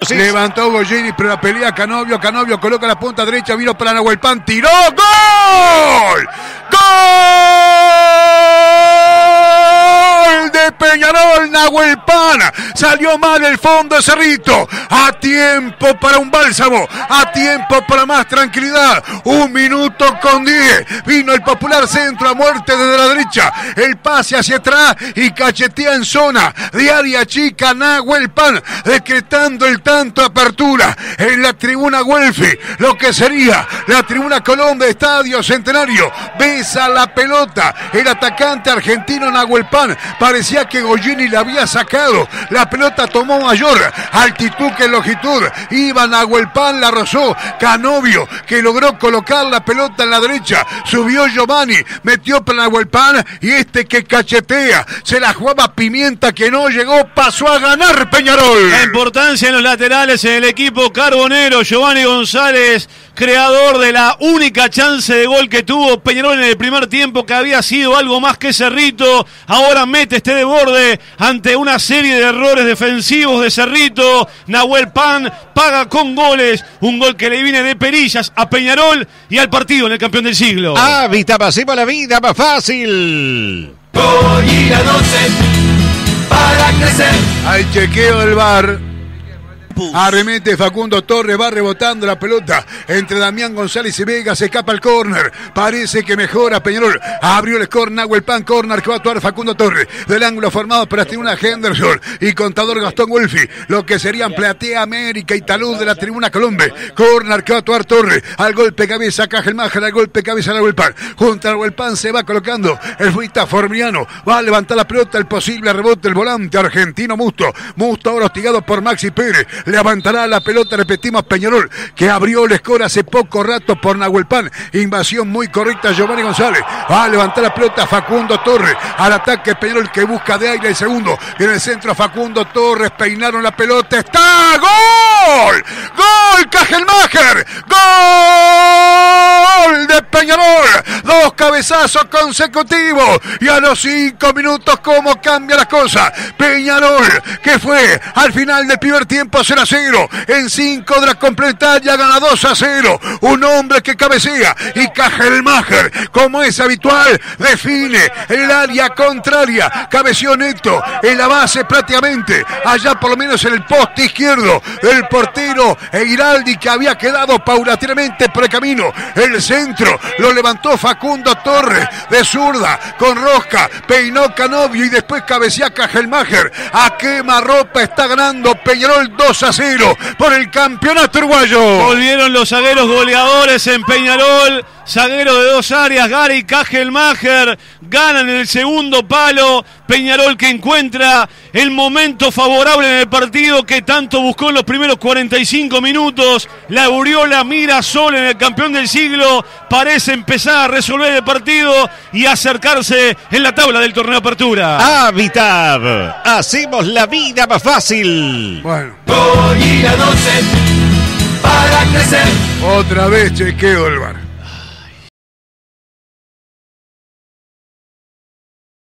Sí. Levantó Gollini, pero la pelea Canovio. Canovio coloca la punta derecha, vino para Nahuel Pan, tiró. ¡Gol! ¡Gol de Peñarol! Nahuel Pan salió mal el fondo de Cerrito. A tiempo para un bálsamo, a tiempo para más tranquilidad. 1 minuto con 10. Vino el popular centro a muerte desde la derecha. El pase hacia atrás y cachetea en zona de área chica Nahuel Pan, decretando el tanto de apertura en la tribuna Güelfi, lo que sería la tribuna Colón de Estadio Centenario. Besa la pelota el atacante argentino Nahuel Pan. Parecía que Gollini la había sacado. La pelota tomó mayor altitud que longitud. Iba Nahuel Pan, la rozó. Canovio, que logró colocar la pelota en la derecha. Subió Giovanni, metió para Nahuel Pan y este que cachetea. Se la jugaba Pimienta, que no llegó, pasó a ganar Peñarol. La importancia en los laterales en el equipo carbonero. Giovanni González, creador de la única chance de gol que tuvo Peñarol en el primer tiempo, que había sido algo más que Cerrito. Ahora mete este de borde ante una serie de errores defensivos de Cerrito. Nahuel Pan paga con goles, un gol que le viene de perillas a Peñarol y al partido en el campeón del siglo. Vitap, hacemos la vida más fácil. Goya 12 para crecer. Al chequeo del VAR. Arremete Facundo Torres, va rebotando la pelota entre Damián González y Vega, se escapa el córner, parece que mejora Peñarol, abrió el score Nahuel Pan, córner que va a actuar Facundo Torres, del ángulo formado por la tribuna Henderson y contador Gastón Güelfi, lo que serían Platea América y Talud de la tribuna Colombe, córner que va a actuar Torres, al golpe cabeza Cajelmacher, al golpe cabeza Nahuel Pan, junto a Nahuel Pan se va colocando el fuita Formiano, va a levantar la pelota, el posible rebote, el volante argentino Musto ahora hostigado por Maxi Pérez, levantará la pelota, repetimos, Peñarol, que abrió el score hace poco rato por Nahuel Pan, invasión muy correcta Giovanni González, va a levantar la pelota Facundo Torres, al ataque Peñarol que busca de aire el segundo, en el centro Facundo Torres, peinaron la pelota, está, ¡gol! ¡Gol Cajelmacher! ¡Gol de Peñarol! 2 cabezazos consecutivos y a los 5 minutos cómo cambia la cosa. Peñarol, que fue al final del primer tiempo 0-0, en 5 de la complementaria gana 2-0, un hombre que cabecea y Cajelmacher, como es habitual, define el área contraria, cabeceó neto en la base prácticamente, allá por lo menos en el poste izquierdo del portero Eiraldi, que había quedado paulatinamente por el camino. El centro lo levantó Facundo Torres de zurda con rosca, peinó Canovio y después cabecea Cajelmacher. A quemarropa está ganando Peñarol 2-0 por el campeonato uruguayo. Volvieron los zagueros goleadores en Peñarol. Zaguero de 2 áreas, Gary Cajelmacher, ganan en el segundo palo. Peñarol que encuentra el momento favorable en el partido que tanto buscó en los primeros 45 minutos. La Uriola mira sol en el campeón del siglo, parece empezar a resolver el partido y acercarse en la tabla del torneo Apertura. Vitap, hacemos la vida más fácil. Bueno, Goya 12 para crecer. otra vez chequeo el VAR.